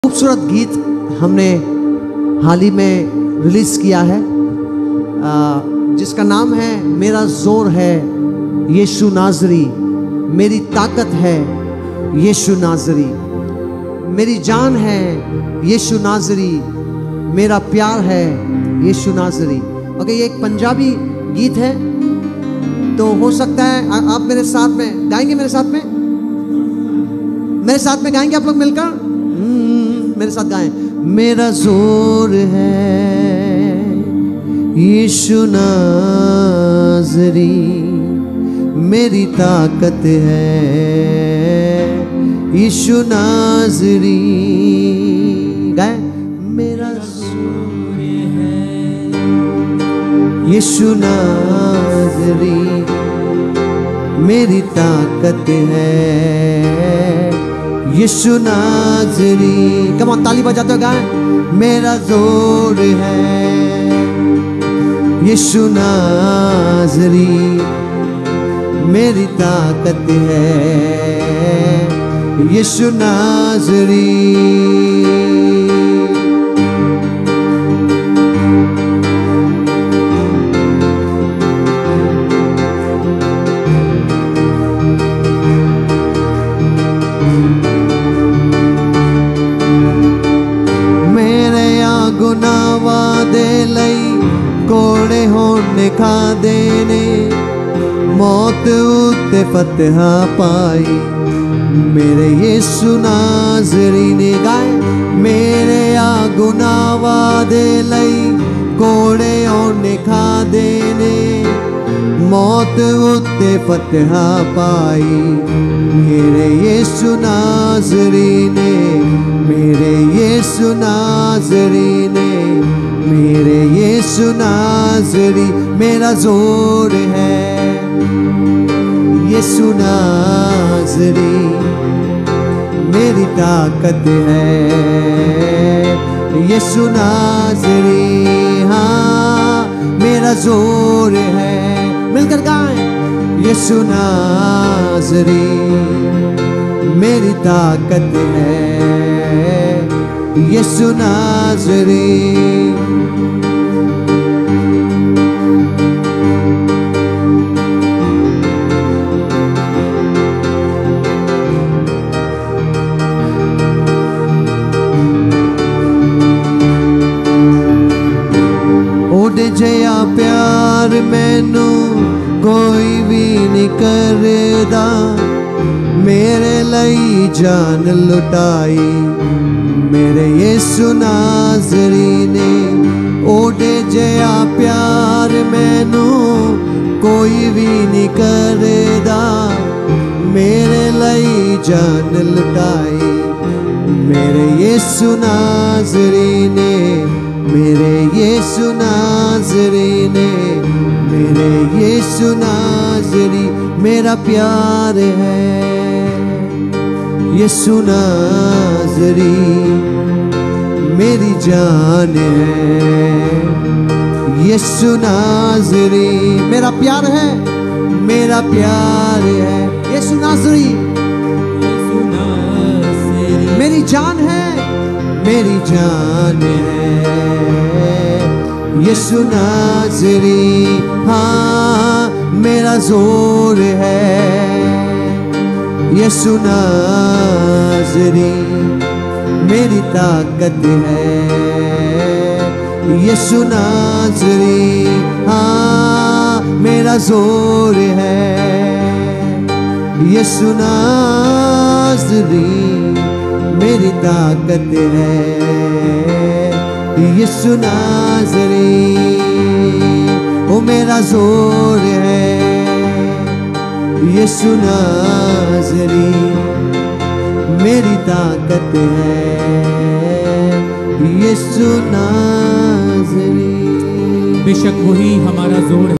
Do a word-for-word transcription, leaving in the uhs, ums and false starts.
खूबसूरत गीत हमने हाल ही में रिलीज किया है आ, जिसका नाम है मेरा जोर है यीशु नाजरी, मेरी ताकत है यीशु नाजरी, मेरी जान है यीशु नाजरी, मेरा प्यार है यीशु नाजरी। ओके, ये एक पंजाबी गीत है, तो हो सकता है आ, आप मेरे साथ में गाएंगे, मेरे साथ में मेरे साथ में गाएंगे आप लोग मिलकर। मेरे साथ गाएं। मेरा जोर है यीशु नाजरी, मेरी ताकत है यीशु नाजरी। गाएं। मेरा जोर है यीशु नाजरी, मेरी ताकत है यीशु नाजरी। कम ऑन, ताली बजाते हो गाएं। मेरा जोर है यीशु नाजरी, मेरी ताकत है यीशु नाजरी। कोड़े होने खा देने मौत उत्ते फतहा पाई, मेरे यीशु नाजरी ने। गाए। मेरे आ गुनावा दे लई कोड़े होने खा देने मौत उत्ते फतहा पाई, मेरे यीशु नाजरी ने, मेरे यीशु नाजरी ने, मेरे यीशु नाजरी। मेरा जोर है यीशु नाजरी, मेरी ताकत है यीशु नाजरी। हाँ, मेरा जोर है, मिलकर गाएं। यीशु नाजरी, मेरी ताकत है यीशु नाजरी। ओडे जया प्यार मैनू कोई भी नहीं करदा, मेरे लई जान लुटाई, मेरे यीशु नाजरी ने। ओडे जया प्यार मैनू कोई भी नहीं करदा, मेरे लई जान लुटाई, मेरे यीशु नाजरी ने, मेरे यीशु नाजरी ने, मेरे यीशु नाजरी। मेरा प्यार है यीशु नाजरी, मेरी जान है यीशु नाजरी। मेरा प्यार है, मेरा प्यार है यीशु नाजरी, मेरी जान है, मेरी जान है यीशु नाजरी। हाँ, मेरा जोर है यीशु नाजरी, मेरी ताकत है यीशु नाजरी। हाँ, मेरा जोर है यीशु नाजरी, मेरी ताकत है यीशु नाजरी। ओ मेरा जोर है यीशु नाजरी, मेरी ताकत है यीशु नाजरी। बेशक वही हमारा जोर है।